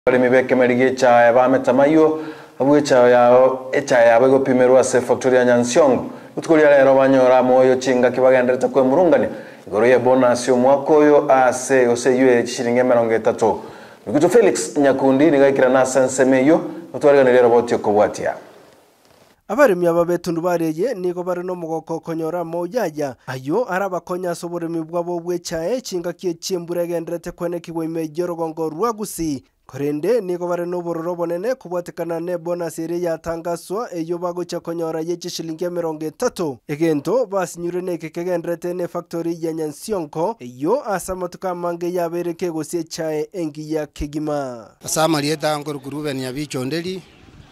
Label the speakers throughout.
Speaker 1: Mibeke merige cha bametamayo abwe cha yao echa yabo gopimerwa se factory ya Nyansiongo utukuri lero banyora moyo chinga kibagendereta kwe murungane igoro ye bonus yo mwakoyo ase oseyue chishiringe 30 Miguto Felix Nyakundi nigakira na sansemeyo utwarigane lero botyo kubwatia
Speaker 2: Abarimi ababetundu bareye niko bari no mugoko konyora moyaja ayo arabakonya soboremi bwabo bwechae chinga kie chimbure genderete kwenekibwe imejoro gongo rwagusi Korende niko bari no bororo bonene kubwatikana ne bonus iri yatangaswa eyo bagocha konyora ye chishilinge 30 egento basinyurene kegenderete ne factory ya Nyansiongo eyo asamatuka mange yabereke gosie chae engi ya Kigima
Speaker 3: asama lieta ngorugurube ni abichondeli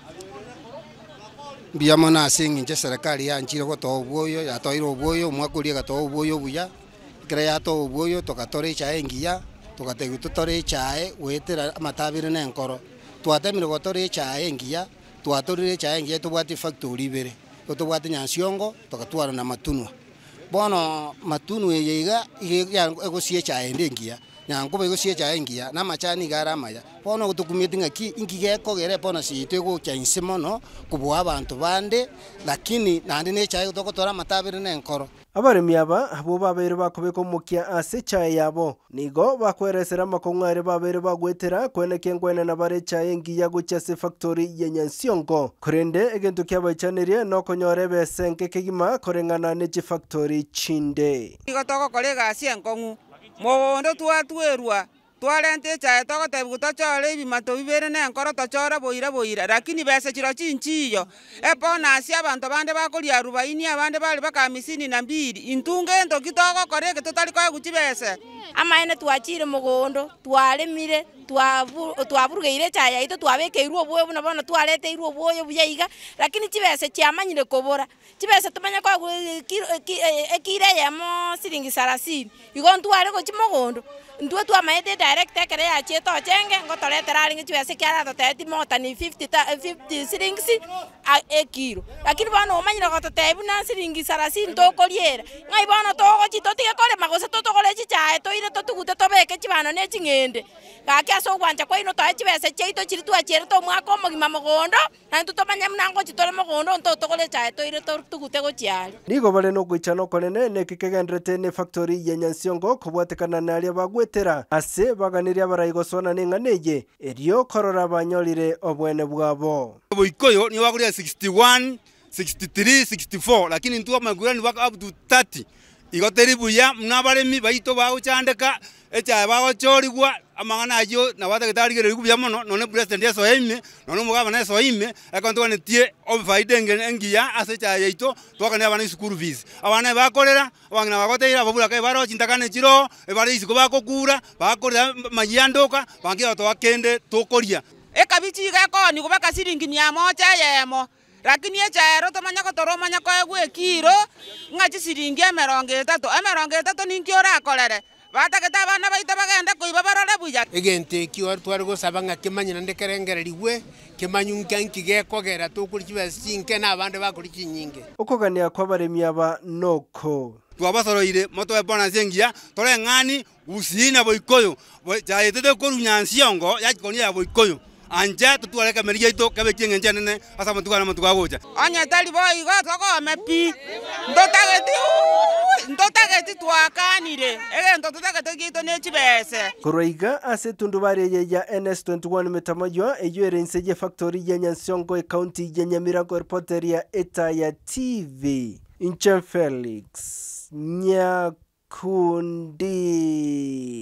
Speaker 3: Biyamona asingi nje serikali ya nchiro ko to boyo ya to iro boyo mwakuri ga to boyo buya kira ya to boyo to katore cha engiya to kategu to tore cha wetera amatabire ne nkoro to atemire go tore cha engiya to atore cha engiya to bwati factory bere to bwati Nyansiongo to katwara na matunwa bono matunu yega ya ego sie cha engiya nyango bego sie cha engiya na machani garamaya bono gutukumitinga ki ingige ko gere bono si itego cha insimono kubwa abantu bande lakini nandi ne cha gutokotora matabire ne nkoro
Speaker 2: Abarimi aba abo babere bakobeko mukia ase chae yabo nigo bakweresera makongware babere bagwetera kweneke ngwene na bare chae ngiya gucha se factory ya Nyansiongo korende egento kyabaichanerie no konyore besenke Kigima korengana ne chi factory chinde
Speaker 4: igotoko kolega asienkongu mondo twatwerwa twarente chae toko tebuto chore bimato bibere ne nkoro tochora boira lakini bese chiro chinchiyo epona asia abantu bande bakolia 40 abande bali baka 52 intunge ento kitoko korege totali kwa guchibese
Speaker 5: amaene twachire mugondo twalemire twaburugeire chae ito twabekeirwo boyo buna bona twarete irwo boyo buyaiga lakini chibese chiamanyire kobora chibese tumanya kwa ekire yamo siringi 30 igontu are go chimogondo ndwe twamaete direct kere ya cheto chenge ngotoletera ringi chibese kyara toteti mota ni 50 siringi ekiro lakini bana omanyira gototebu na siringi 30 tokoliera ngai bana togo chitotige kole magose totokole chichae toire totugute tobeke chibana ne chingende gake aso gwanja kwa ino tae chibese cheito chiri twachere to mwako mogima mogondo na tutomanya mnango chitore mogondo ntotokole chae toire totugute go chiali
Speaker 2: nigo bale no gwichano konene ne kikegendrete ne factory ya Nyansiongo kubwatekana nali bagwetera ase baganiria barayigosona ninganeje erio korora banyorire obwene bwabo
Speaker 3: boikoyo ni wakuria 61 63 64 lakini ntuwa magurani waka up to 30 igoteri buya mnabaremi baito bawo chandeka echa bawo chorigwa amangana ayo na wata gitarigere kubya mono none president yeso ime none mugaba na yeso ime akonto netie ofaidenge engiya asecha yeito twakane abana school fees abana bakorera abana bagoteira babura kai baro chintakane chiro ebare isiko bakokura bakorera mayandoka bangira to bakende tokoria
Speaker 4: ekabichi gako ni kubaka siringi 100 yemo lakini echaero tomanya kotoromanya kwa gwekiro ngachi siringi 30 ninkiora akolere bataketa bana baita bagenda kuiba barole buya
Speaker 6: egente kiwa twari gusabanga kimanyina ndekerengereriwe kimanyunkanki gekogera tukuri kibasinke nabande bakuri kinyinge
Speaker 2: okogania kwa baremi aba noko
Speaker 3: twabasoroire moto ya bona zengia tore ngani usina boikoyo chaetete ko Nyansiongo yakikonia ya boikoyo anja tutwaleka meria ito kabe kingenje nene asa mutukana mutukagoja
Speaker 4: anya tali boy go toko mepi ndotageti twakanire egento tutagete gito ne chibese
Speaker 2: Koroiga ase tundu bareye ya NS21 metamayo eyere nseje factory ya Nyansiongo county ya Nyamirambo reporter ya Etaya TV Inche Felix Nyakundi